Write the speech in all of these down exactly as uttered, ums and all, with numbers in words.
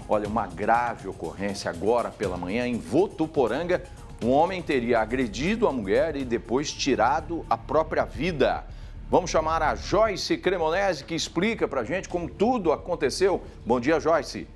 Olha, uma grave ocorrência agora pela manhã em Votuporanga. Um homem teria agredido a mulher e depois tirado a própria vida. Vamos chamar a Joyce Cremonese, que explica pra gente como tudo aconteceu. Bom dia, Joyce.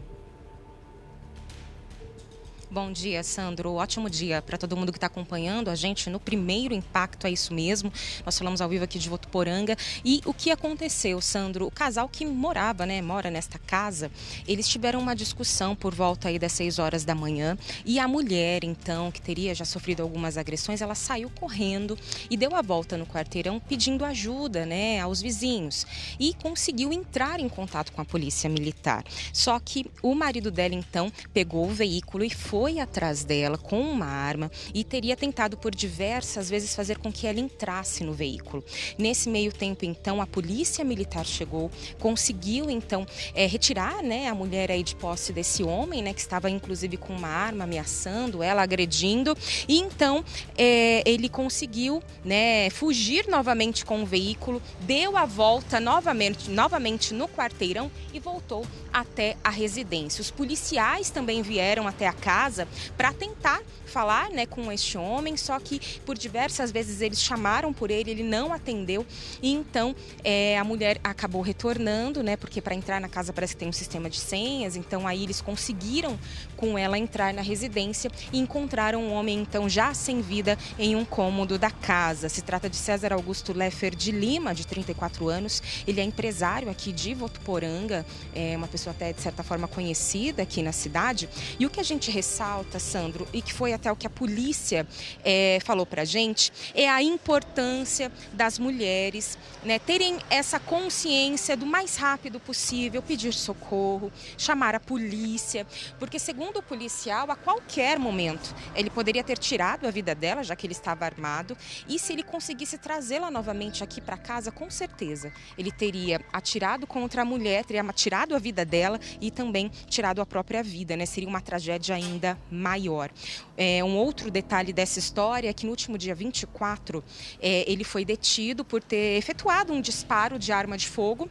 Bom dia, Sandro. Ótimo dia para todo mundo que está acompanhando a gente no Primeiro Impacto, é isso mesmo. Nós falamos ao vivo aqui de Votuporanga. E o que aconteceu, Sandro? O casal que morava, né, mora nesta casa, eles tiveram uma discussão por volta aí das seis horas da manhã. E a mulher, então, que teria já sofrido algumas agressões, ela saiu correndo e deu a volta no quarteirão pedindo ajuda, né, aos vizinhos. E conseguiu entrar em contato com a polícia militar. Só que o marido dela, então, pegou o veículo e foi foi atrás dela com uma arma e teria tentado por diversas vezes fazer com que ela entrasse no veículo. Nesse meio tempo, então, a polícia militar chegou, conseguiu, então, é, retirar, né, a mulher aí de posse desse homem, né, que estava, inclusive, com uma arma ameaçando ela, agredindo. E, então, é, ele conseguiu, né, fugir novamente com o veículo, deu a volta novamente, novamente no quarteirão e voltou até a residência. Os policiais também vieram até a casa para tentar falar, né, com este homem, só que por diversas vezes eles chamaram por ele, ele não atendeu e então é, a mulher acabou retornando, né, porque para entrar na casa parece que tem um sistema de senhas, então aí eles conseguiram com ela entrar na residência e encontraram um homem então já sem vida em um cômodo da casa. Se trata de César Augusto Leffer de Lima, de trinta e quatro anos, ele é empresário aqui de Votuporanga, é uma pessoa até de certa forma conhecida aqui na cidade, e o que a gente ressalta, Sandro, e que foi até o que a polícia é, falou pra gente, é a importância das mulheres, né, terem essa consciência do mais rápido possível, pedir socorro, chamar a polícia, porque segundo o policial, a qualquer momento, ele poderia ter tirado a vida dela, já que ele estava armado, e se ele conseguisse trazê-la novamente aqui para casa, com certeza, ele teria atirado contra a mulher, teria tirado a vida dela e também tirado a própria vida, né, seria uma tragédia ainda maior. É, um outro detalhe dessa história é que no último dia vinte e quatro, é, ele foi detido por ter efetuado um disparo de arma de fogo.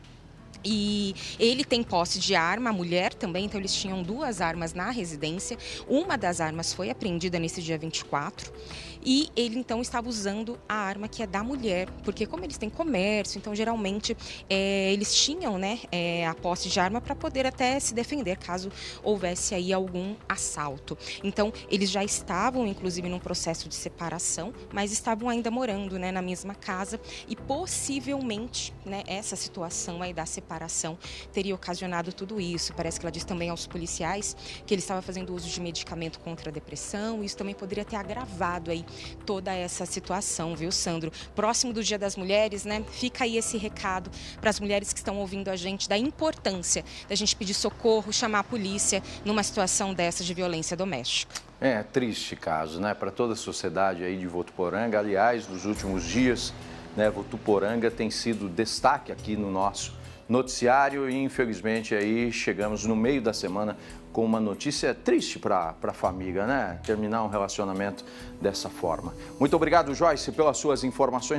E ele tem posse de arma, a mulher também, então eles tinham duas armas na residência. Uma das armas foi apreendida nesse dia vinte e quatro e ele então estava usando a arma que é da mulher, porque como eles têm comércio, então geralmente é, eles tinham, né, é, a posse de arma para poder até se defender caso houvesse aí algum assalto. Então eles já estavam inclusive num processo de separação, mas estavam ainda morando, né, na mesma casa e possivelmente, né, essa situação aí da separação separação teria ocasionado tudo isso. Parece que ela disse também aos policiais que ele estava fazendo uso de medicamento contra a depressão e isso também poderia ter agravado aí toda essa situação, viu, Sandro? Próximo do Dia das Mulheres, né? Fica aí esse recado para as mulheres que estão ouvindo a gente da importância da gente pedir socorro, chamar a polícia numa situação dessa de violência doméstica. É, triste caso, né? Para toda a sociedade aí de Votuporanga. Aliás, nos últimos dias, né, Votuporanga tem sido destaque aqui no nosso noticiário e infelizmente aí chegamos no meio da semana com uma notícia triste para a família, né? Terminar um relacionamento dessa forma. Muito obrigado, Joyce, pelas suas informações.